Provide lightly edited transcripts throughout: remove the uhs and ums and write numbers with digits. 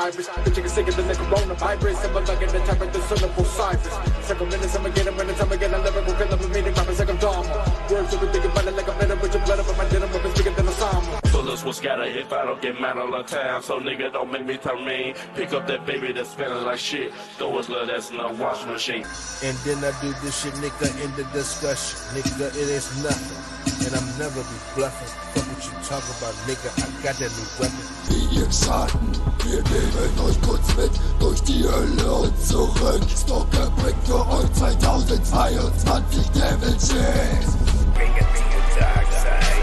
Cyrus. The chicken sicker than the coronavirus. I'm like in the type of the son of Osiris. Several minutes, I'ma get him, and time again, I lyrical killer for meaning, rappers like I'm Dharma. Words of a thinking about it like I'm better with your blood up in my denim, weapons bigger than Osama. Bullets will scatter if I don't get mad all the time. So nigga, don't make me turn mean. Pick up that baby that's spinning like shit. Throw his little ass in a washing machine. And then I do this shit, nigga, in the discussion. Nigga, it is nothing. And I'm never be bluffing. Fuck what you talk about, nigga, I got that new weapon. Wie im Schatten, wir nehmen euch kurz mit durch die Hölle und zurück. Stalker bringt für euch 2022 Devil Shit. Bring it to the dark side.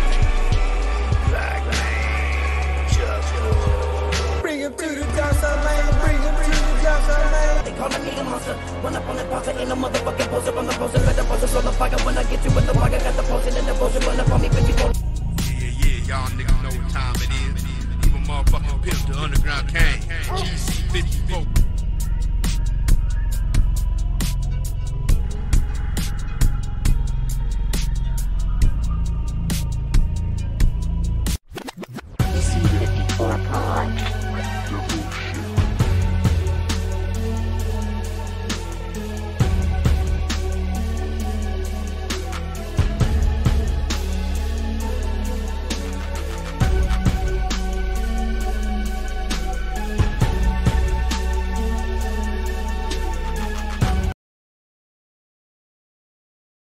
Black man, just go. Bring him to the dark side, man. Bring him to the dark side, man. They calling me a monster. Run up on that poster in a motherfucking poster. Run the poster, let the poster on the fire. When I get you in the fire, got the poster in the poster. Run up on me, bitch. Yeah, y'all niggas know what time it is. Even motherfucking Pimp, the underground king. GC 54.